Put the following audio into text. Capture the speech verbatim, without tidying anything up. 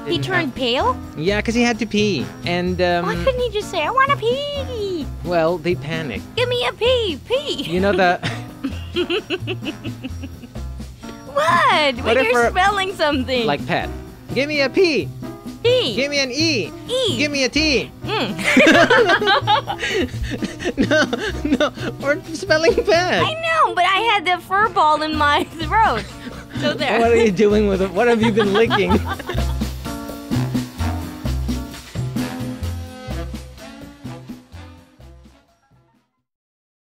He turned have... pale? Yeah, because he had to pee. And, um... Why couldn't he just say, I want to pee? Well, they panicked. Give me a pee, pee. You know the... What? What When if you're we're- spelling something. Like pet. Give me a P. P. Give me an E. E. Give me a T. Mm. No, no, we're spelling pet. I know, but I had the fur ball in my throat. So there. What are you doing with it? What have you been licking?